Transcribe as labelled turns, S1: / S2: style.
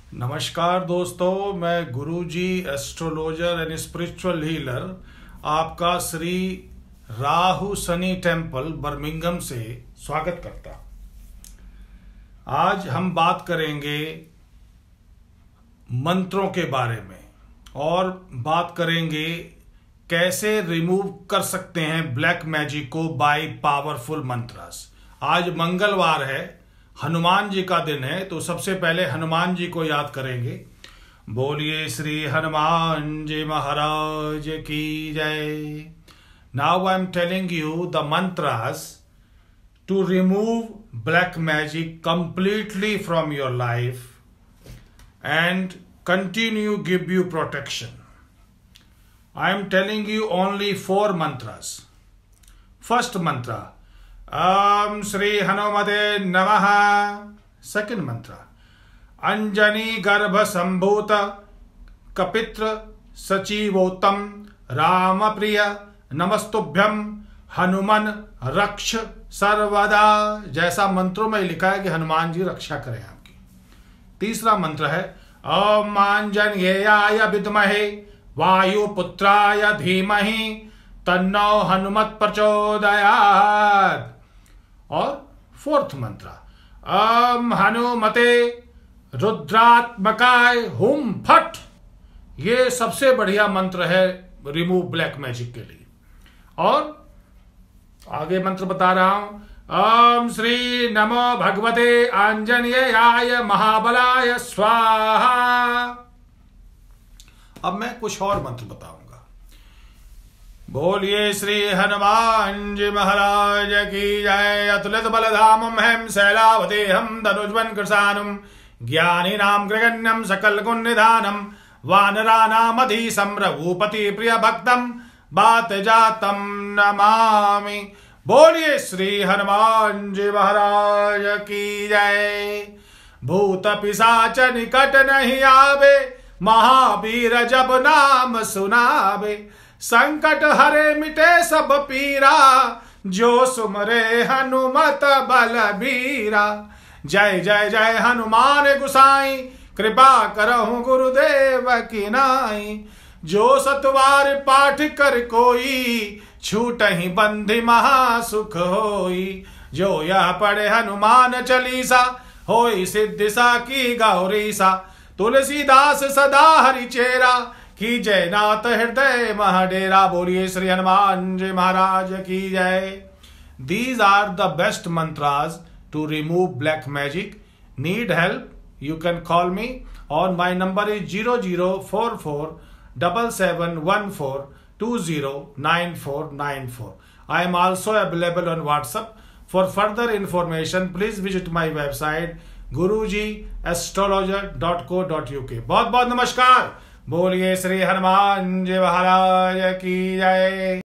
S1: नमस्कार दोस्तों, मैं Guruji astrologer and spiritual healer आपका श्री राहु शनि टेम्पल बर्मिंघम से स्वागत करता। आज हम बात करेंगे मंत्रों के बारे में और बात करेंगे कैसे रिमूव कर सकते हैं ब्लैक मैजिक को बाय पावरफुल मंत्रस। आज मंगलवार है, हनुमान जी का दिन है, तो सबसे पहले हनुमान जी को याद करेंगे। बोलिए श्री हनुमान जी महाराज की जय। Now I am telling you the mantras to remove black magic completely from your life and continue give you protection. I am telling you only 4 mantras. First mantra, Om Shri Hanumate Namaha. Second mantra, Anjani Garbha Sambhuta Kapitra Sachivotam Ramapriya Namastubhyam Hanuman Raksh Sarvada। जैसा मंत्रों में लिखा है कि हनुमान जी रक्षा करें आपकी। तीसरा मंत्र है ओम आंजनेयाय विद्महे वायुपुत्राय धीमहि तन्नो हनुमत प्रचोदयात्। और फोर्थ मंत्र ओम हनुमते रुद्रात्मकाय हुम फट। ये सबसे बढ़िया मंत्र है रिमूव ब्लैक मैजिक के लिए। और आगे मंत्र बता रहा हूं, ओम श्री नमो भगवते आंजनेयाय महाबलाय स्वाहा। अब मैं कुछ और मंत्र बताऊंगा। बोलिए श्री हनुमान जी महाराज की जय। अतुलित बलधामं हेम शैलावतेहं धनुज्वन् कृशानं ज्ञानिनां गृगण्यं सकल गुण निधानं वानराणामधीशं रघुपति प्रिय भक्तं बात जातं नमामि। बोलिए श्री हनुमान जी महाराज की जय। भूत पिशाच निकट नहीं आवे, महावीर जब नाम सुनावे। संकट हरे मिटे सब पीरा, जो सुमरे हनुमत बलबीरा। जय जय जय हनुमान गुसाई, कृपा करहु गुरुदेव की नाई। जो सतवार पाठ कर कोई, छूट ही बंधि महासुख होई। जो यह पढ़े हनुमान चालीसा, होई सिद्धि सा की गौरीसा। तुलसीदास सदा हरि चेरा, की जय नाथ हृदय महाडेरा। बोलिए श्री हनुमान जी महाराज की जय। These are the best mantras to remove black magic. Need help? You can call me on my number is 0044 7714 209494. I am also available on WhatsApp. For further information, please visit my website gurujiastrologer.co.uk. बहुत बहुत नमस्कार। बोलिए श्री हनुमान जी महाराज की जय।